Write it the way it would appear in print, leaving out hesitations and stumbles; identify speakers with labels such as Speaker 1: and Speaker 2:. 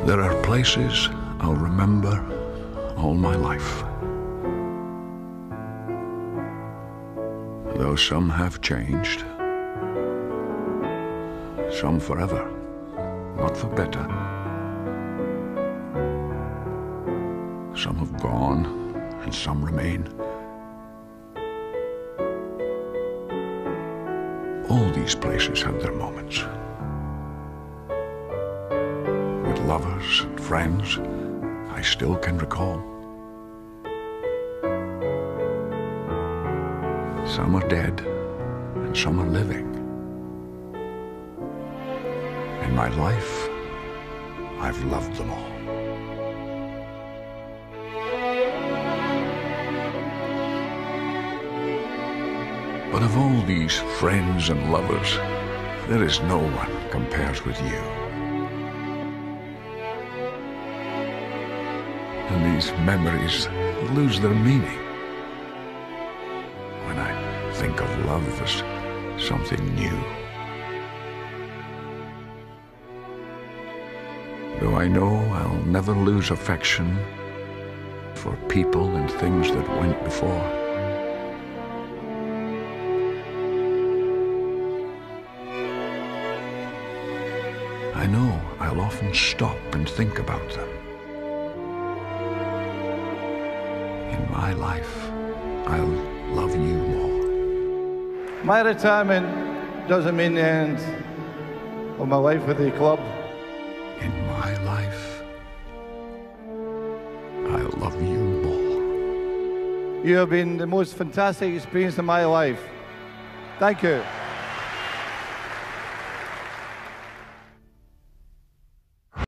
Speaker 1: There are places I'll remember all my life. Though some have changed, some forever, not for better. Some have gone, and some remain. All these places have their moments. With lovers and friends, I still can recall. Some are dead, and some are living. In my life, I've loved them all. But of all these friends and lovers, there is no one compares with you. And these memories lose their meaning when I think of love as something new. Though I know I'll never lose affection for people and things that went before. I know I'll often stop and think about them. In my life, I'll love you more.
Speaker 2: My retirement doesn't mean the end of my life with the club.
Speaker 1: In my life, I'll love you more.
Speaker 2: You have been the most fantastic experience of my life. Thank you.